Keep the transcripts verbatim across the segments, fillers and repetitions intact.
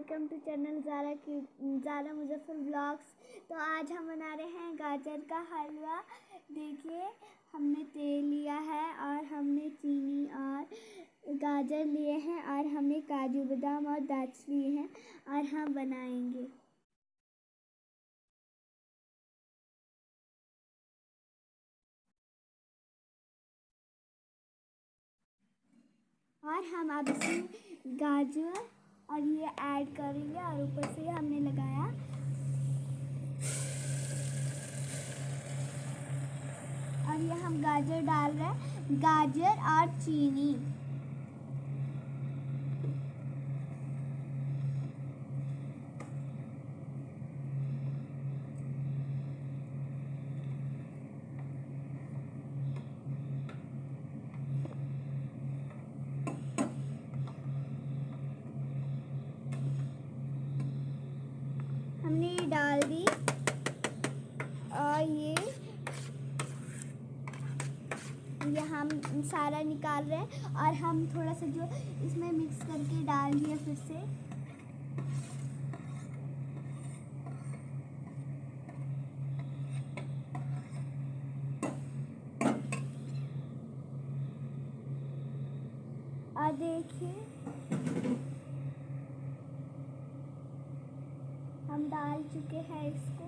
Welcome to channel Zaara की Zaara Muzaffar blogs. तो आज हम बना रहे हैं गाजर का हलवा। देखिए, हमने तेल लिया है और हमने चीनी और गाजर लिए हैं और हमने काजू बादाम और दाल्च लिए हैं और हम बनाएंगे। और हम अब इसमें गाजर और ये ऐड करेंगे और ऊपर से हमने लगाया और ये हम गाजर डाल रहे हैं, गाजर और चीनी। हमने ये डाल दी और ये ये हम सारा निकाल रहे हैं और हम थोड़ा सा जो इसमें मिक्स करके डाल दिया फिर से। और देखिए, हम डाल चुके हैं इसको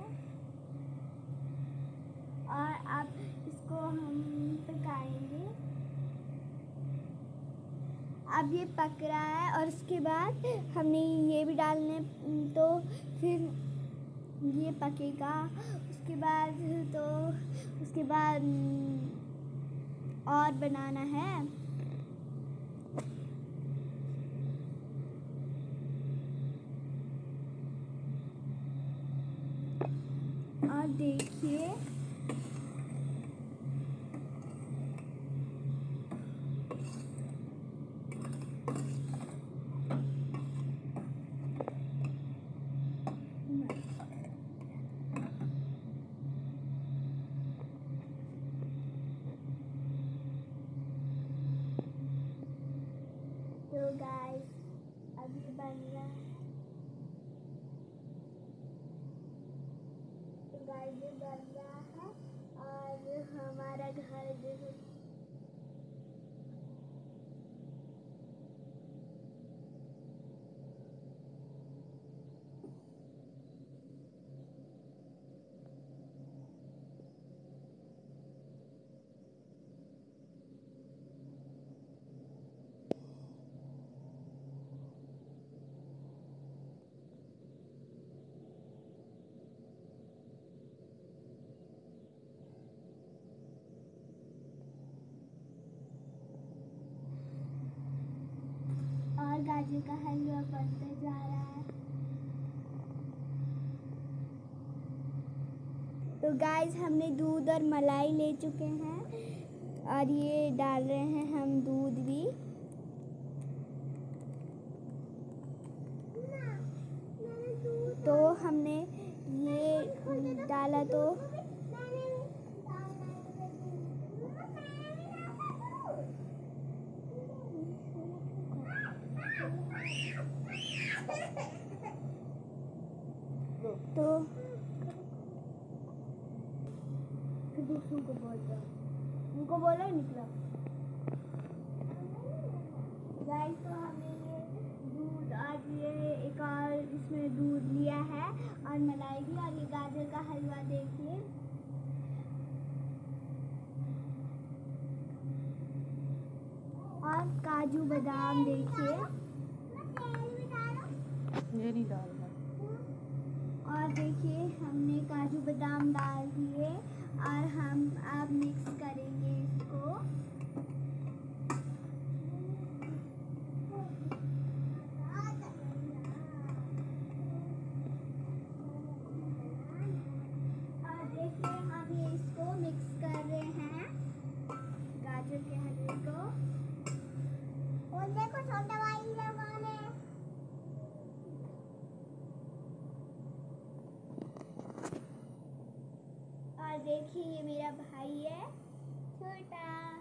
और अब इसको हम पकाएंगे। अब ये पक रहा है और उसके बाद हमने ये भी डालने, तो फिर ये पकेगा। उसके बाद तो उसके बाद और बनाना है। और देखिए, तो गाइस अब ये बन रहा है। तो गाइस ये बन रहा है और हमारा घर देखो। और गाजर का हलवा बनते जा रहा है। तो गाइस हमने दूध और मलाई ले चुके हैं और ये डाल रहे हैं हम दूध भी। तो हमने ये डाला तो तो उनको बोलता उनको बोला निकला। गाइस तो हमने ये दूध आज ये एक और इसमें दूध लिया है और मलाई भी और ये गाजर का हलवा देखिए। और काजू बादाम देखिए, ये नहीं डालना। और देखिए हमने काजू बादाम डाल दिए और हम अब मिक्स करेंगे इसको। और देखिए हम ये इसको मिक्स कर रहे हैं गाजर के हलवे को। और देखो छोटा भाई लगाने। और देखिए ये मेरा भाई है छोटा।